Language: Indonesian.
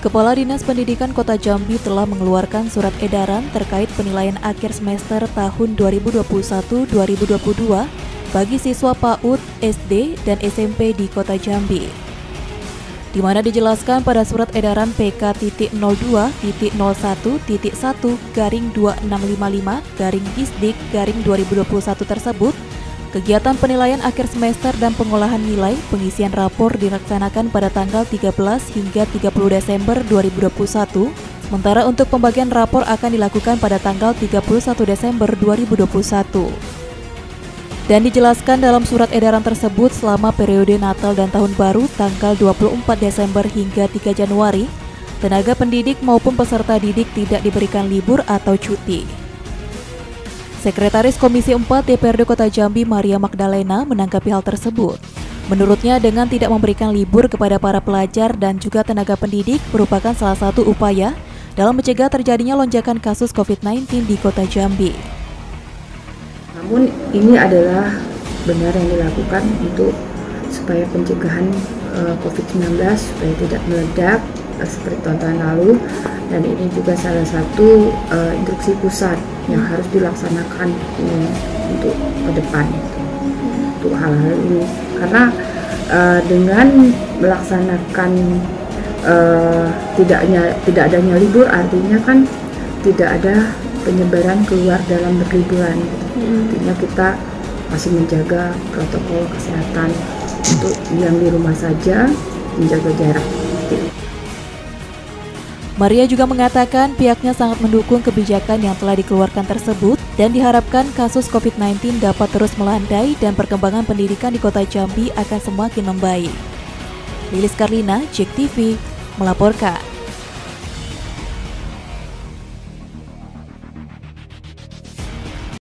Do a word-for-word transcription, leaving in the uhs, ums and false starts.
Kepala Dinas Pendidikan Kota Jambi telah mengeluarkan surat edaran terkait penilaian akhir semester tahun dua ribu dua puluh satu dua ribu dua puluh dua bagi siswa PAUD, S D, dan S M P di Kota Jambi, di mana dijelaskan pada surat edaran P K nol dua nol satu satu garing dua enam lima lima garing Disdik garing dua ribu dua puluh satu tersebut, kegiatan penilaian akhir semester dan pengolahan nilai pengisian rapor dilaksanakan pada tanggal tiga belas hingga tiga puluh Desember dua ribu dua puluh satu, sementara untuk pembagian rapor akan dilakukan pada tanggal tiga puluh satu Desember dua ribu dua puluh satu. Dan dijelaskan dalam surat edaran tersebut, selama periode Natal dan Tahun Baru tanggal dua puluh empat Desember hingga tiga Januari, tenaga pendidik maupun peserta didik tidak diberikan libur atau cuti. Sekretaris Komisi empat D P R D Kota Jambi Maria Magdalena menanggapi hal tersebut. Menurutnya, dengan tidak memberikan libur kepada para pelajar dan juga tenaga pendidik merupakan salah satu upaya dalam mencegah terjadinya lonjakan kasus covid sembilan belas di Kota Jambi. Namun ini adalah benar yang dilakukan untuk supaya pencegahan uh, covid sembilan belas supaya tidak meledak uh, seperti tahun lalu, dan ini juga salah satu uh, instruksi pusat yang harus dilaksanakan uh, untuk ke depan gitu, untuk hal-hal ini, karena uh, dengan melaksanakan uh, tidaknya tidak adanya libur artinya kan tidak ada penyebaran keluar dalam berliburan gitu. Artinya kita masih menjaga protokol kesehatan untuk yang di rumah saja, menjaga jarak. Maria juga mengatakan pihaknya sangat mendukung kebijakan yang telah dikeluarkan tersebut dan diharapkan kasus covid sembilan belas dapat terus melandai dan perkembangan pendidikan di Kota Jambi akan semakin membaik. Lilis Karlina, J E K T V, melaporkan.